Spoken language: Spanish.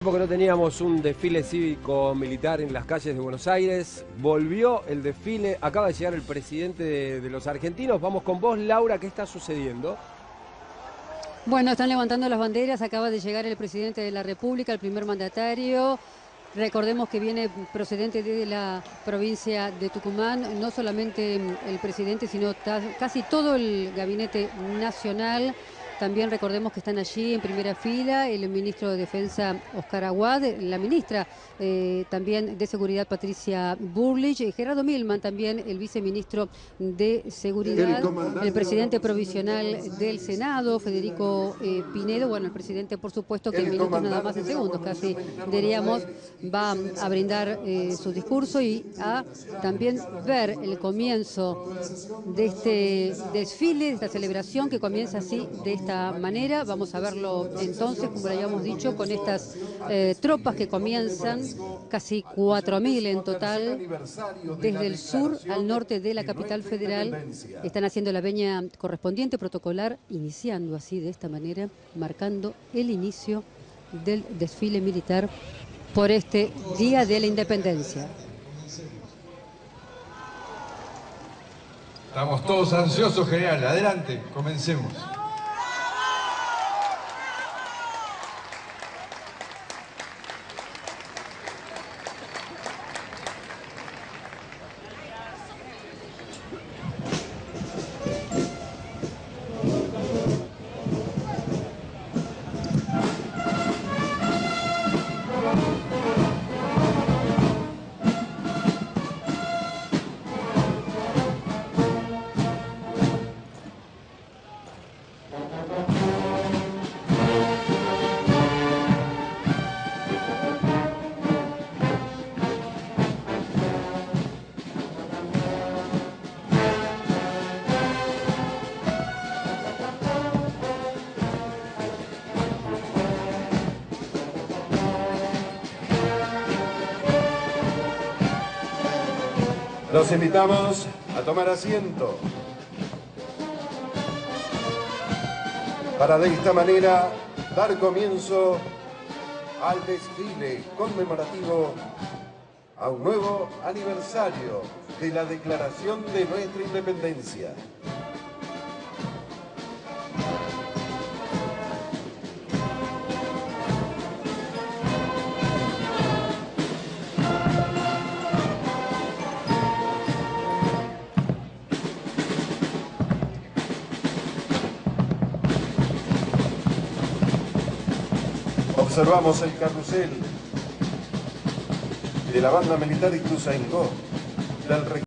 Porque no teníamos un desfile cívico-militar en las calles de Buenos Aires. Volvió el desfile, acaba de llegar el presidente de los argentinos. Vamos con vos, Laura, ¿qué está sucediendo? Bueno, están levantando las banderas, acaba de llegar el presidente de la República, el primer mandatario. Recordemos que viene procedente de la provincia de Tucumán, no solamente el presidente, sino casi todo el gabinete nacional. También recordemos que están allí en primera fila el ministro de Defensa Oscar Aguad, la ministra también de Seguridad Patricia Bullrich, Gerardo Milman también, el viceministro de Seguridad, el presidente provisional del Senado, Federico Pinedo, bueno, el presidente por supuesto que en minutos nada más, en segundos casi diríamos, va a brindar su discurso y a también ver el comienzo de este desfile, de esta celebración que comienza así, de esta manera. Vamos a verlo entonces, como lo habíamos dicho, con estas tropas que comienzan, casi 4.000 en total, desde el sur al norte de la capital federal. Están haciendo la venia correspondiente, protocolar, iniciando así de esta manera, marcando el inicio del desfile militar por este Día de la Independencia. Estamos todos ansiosos, general. Adelante, comencemos. Los invitamos a tomar asiento para de esta manera dar comienzo al desfile conmemorativo a un nuevo aniversario de la declaración de nuestra independencia. Observamos el carrusel de la banda militar Ituzaingó del